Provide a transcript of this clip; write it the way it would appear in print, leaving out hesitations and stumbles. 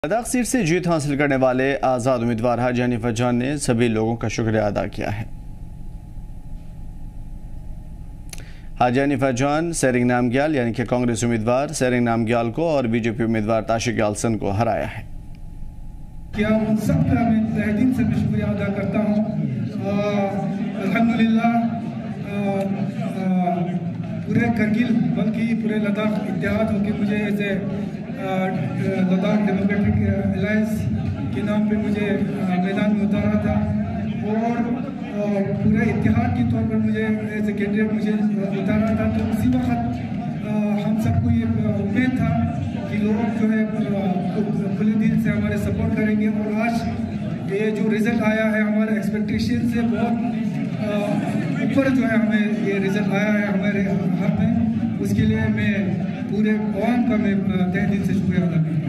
Ladakh seat से जीत हासिल करने वाले आज़ाद उम्मीदवार हाजी हनीफ जान ने सभी लोगों का शुक्रिया अदा किया है। हाजी हनीफ जान सेरिंग नामग्याल यानी कि कांग्रेस उम्मीदवार सेरिंग नामग्याल को और बीजेपी उम्मीदवार ताशिक यालसन को हराया है। क्या उन सब का मैं तहे दिल से शुक्रिया अदा करता हूँ। अल्हम्दुलिल्लाह पूरे करगिल बल्कि पूरे लद्दाख इत्तेहाद होकर मुझे ऐसे लद्दाख डेमोक्रेटिक अलायंस के नाम पे मुझे मैदान में उतारा था और पूरे इत्तेहाद के तौर पर मुझे एज ए कैंडिडेट मुझे उतारा था। तो उसी वक्त हम सबको ये उम्मीद था कि लोग जो है खुले दिल से हमारे सपोर्ट करेंगे और आज ये जो रिज़ल्ट आया है हमारे एक्सपेक्टेशन से बहुत ऊपर जो है हमें ये रिज़ल्ट आया है हमारे हक में। उसके लिए मैं पूरे कौम का मैं तहे दिल से शुक्रिया अदा करता हूँ।